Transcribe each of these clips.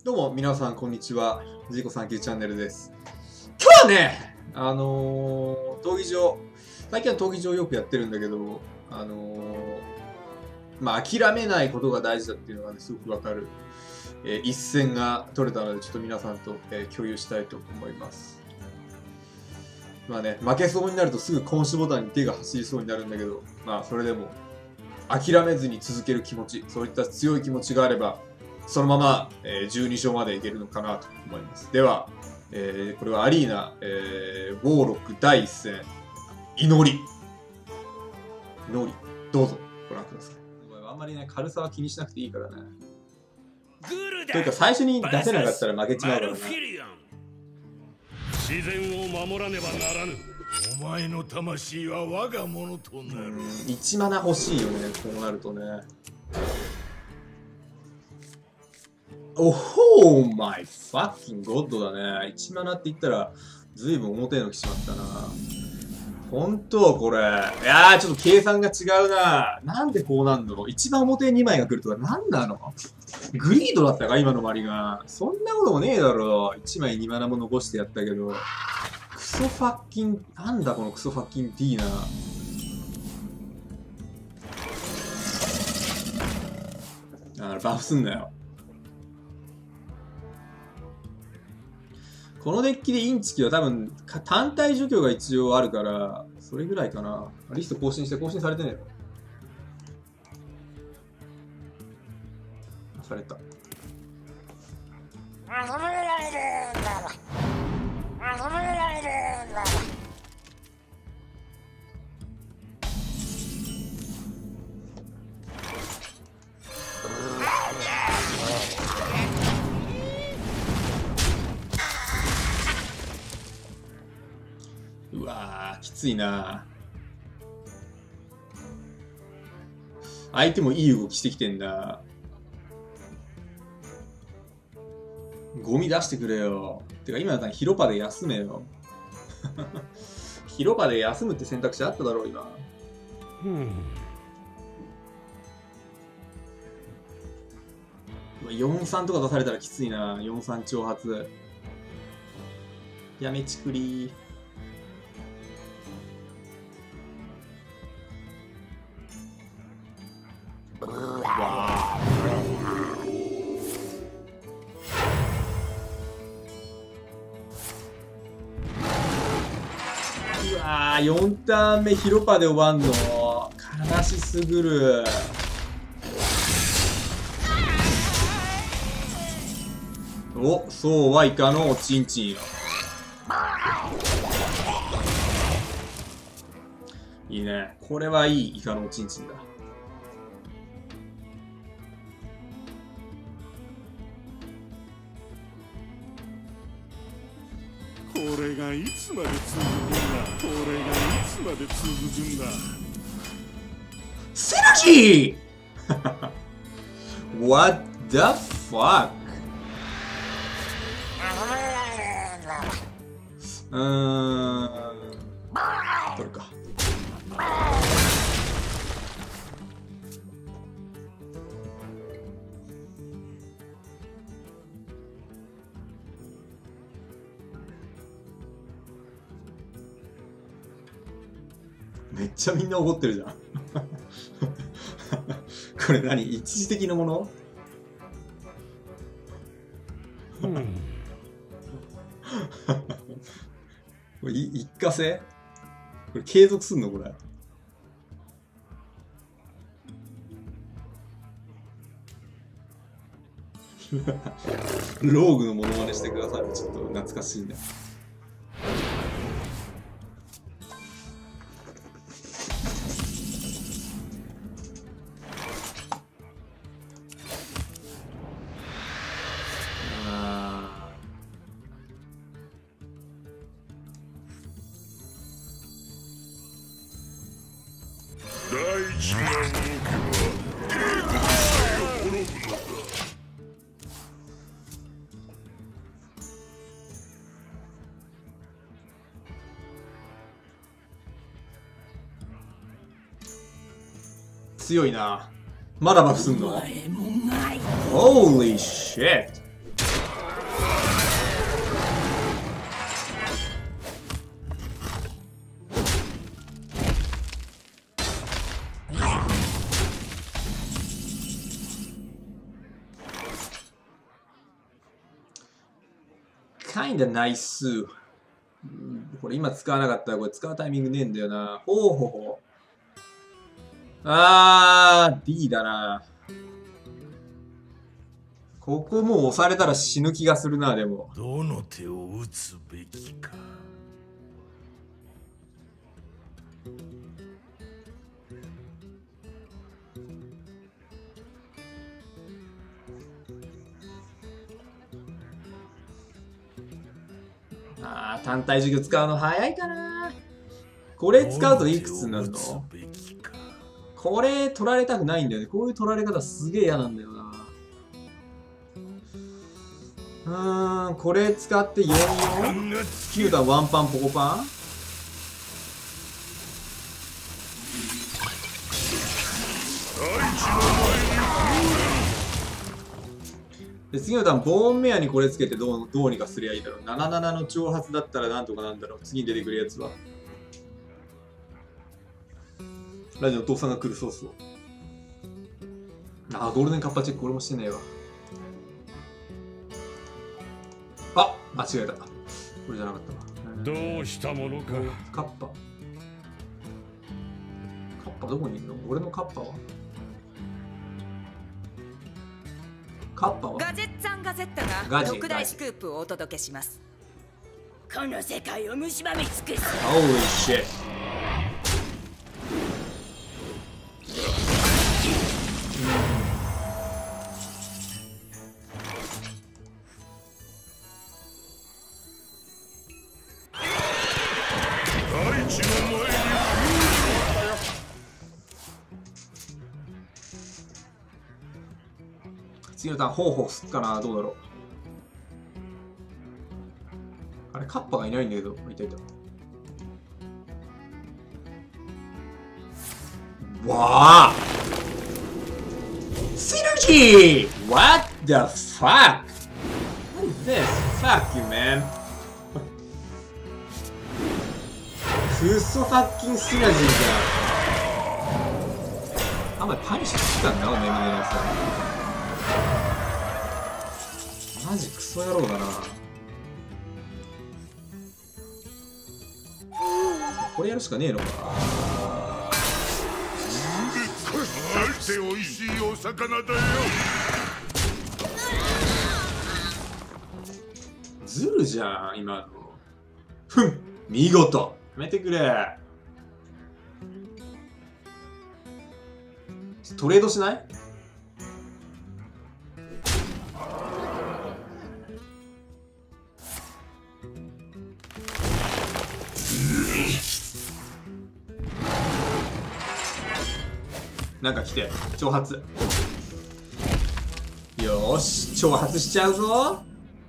どうも皆さんこんにちは。ジーコサンキューチャンネルです。今日はね、闘技場、最近は闘技場よくやってるんだけど、諦めないことが大事だっていうのがね、すごくわかる、一戦が取れたので、ちょっと皆さんと、共有したいと思います。まあね、負けそうになるとすぐコンシボタンに手が走りそうになるんだけど、それでも諦めずに続ける気持ち、そういった強い気持ちがあれば、そのまま、12勝までいけるのかなと思います。では、これはアリーナ、ウォーロック第一戦、祈り、どうぞご覧ください。あんまりね、軽さは気にしなくていいからね。というか、最初に出せなかったら負けちまうからね。 自然を守らねばならぬ。 お前の魂は我がものとなる。 1マナ欲しいよね、こうなるとね。おほーマイファッキンゴッドだね。1マナって言ったら、ずいぶん表の来しまったな。本当これ。いやー、ちょっと計算が違うな。なんでこうなんの？一番表2枚が来るとか何なの？グリードだったか今のマリが。そんなこともねえだろ。1枚2マナも残してやったけど。クソファッキン、なんだこのクソファッキン D な。バフすんなよ。このデッキでインチキは多分単体除去が一応あるからそれぐらいかな。リスト更新されてねえの。された。うわー、きついな。相手もいい動きしてきてんだ。ゴミ出してくれよ。てか今だったらヒロパで休めよ。ヒロパで休むって選択肢あっただろう今。4-3とか出されたらきついな。4-3挑発。やめちくりー。4ターン目ヒロパで終わんの悲しすぐる。お、そうはいかのおちんちんよ。いいね、これはいいイカのおちんちんだ。 これがいつまで続くんだ。これがいつまで続くんだ。 シナジーWhat the fuck? 取るか。めっちゃみんな怒ってるじゃん。これ何？一時的なもの？これ一過性？これ継続すんのこれ？ローグのモノマネしてください。ちょっと懐かしいね。 第一の動きはゲートを滅ぶのだ。 強いな。まだバフすんの？ Holy shit! kinda nice。これ今使わなかったらこれ使うタイミングねえんだよな。ほうほうほう。D だな。ここもう押されたら死ぬ気がするな、でも。 どの手を打つべきか。 単体授業使うの早いかな。これ使うといくつになるの？これ取られたくないんだよね。こういう取られ方すげえ嫌なんだよな。これ使って44、9段ワンパンポコパン。で次のターンボーンメアにこれつけてどうにかすりゃいいだろう。77の挑発だったらなんとかなんだろう。次に出てくるやつはラジオお父さんが来る。そうそう。ゴールデンカッパチェック俺もしてねえわ。間違えた。これじゃなかったわ。 どうしたものか。 カッパどこにいるの？俺のカッパはガジェッツァンガゼッタが特大スクープをお届けします。この世界を蝕み尽くす。 Holy shit。次のターン、ホーホーすっかな。どうだろう。あれ、カッパがいないんだけど。いたいた。わあ Synergy! What the fuck? What is this? Fuck you, man. クソファッキンシナジーじゃん。あんまりパニッシュしてたんだよ、おめえみたいなやつ。マジクソ野郎だな。これやるしかねえのか。 なんて美味しいお魚だよ。 ズルじゃん今の。ふん、見事。やめてくれ。トレードしない？なんか来て、挑発。よーし、挑発しちゃうぞ。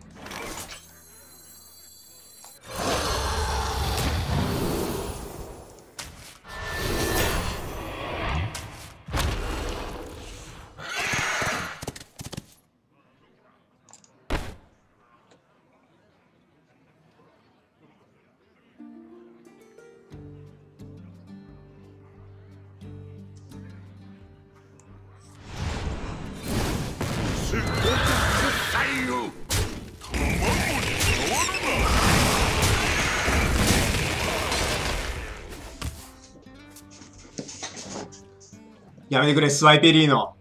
やめてくれ、スワイペリーノ。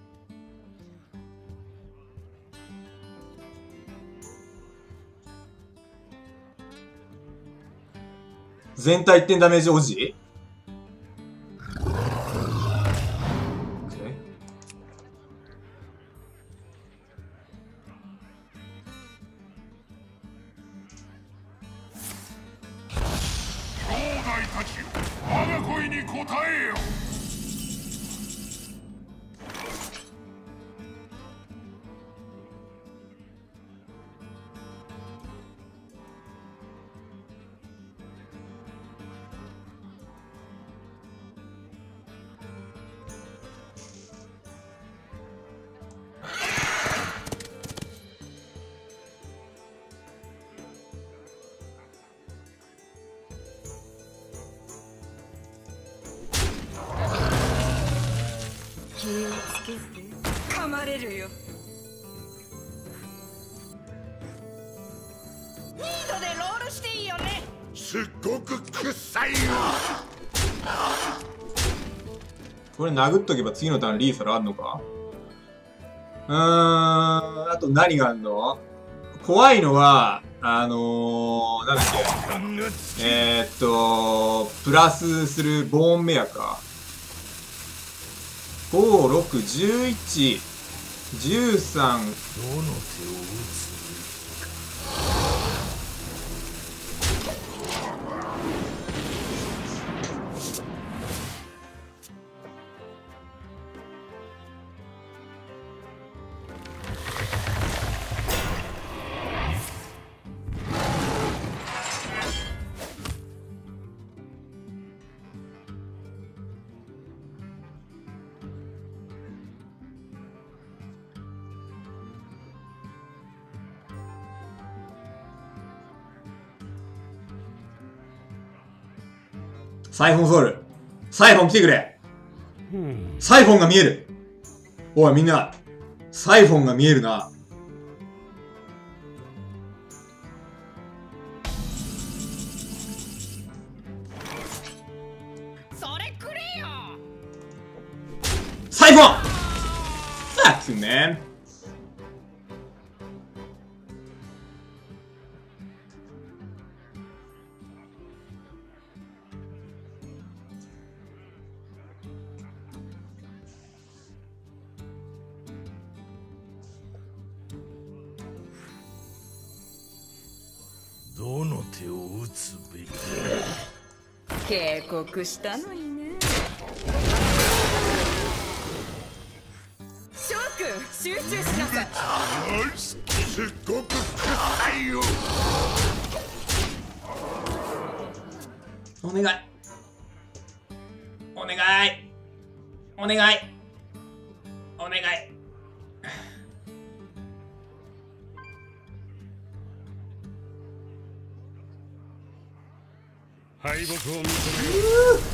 全体1点ダメージおじ？ 気をつけて噛まれるよ。 すっごく臭いよ。 これ殴っとけば次のターンリーサルあんのか。あと何があんの。怖いのはなんだっけ、プラスするボーンメアか。5、6、11、13。どの手を打つ。サイフォンソウル。サイフォン来てくれ。サイフォンが見える。おいみんな、サイフォンが見えるな。 それくれよ。 サイフォン Fuck you, man. どの手を打つべき。 警告したのにね。翔くん、集中しなさい。 すっごく臭いよ。 お願い。お願い。お願い。お願い。 敗北を認める。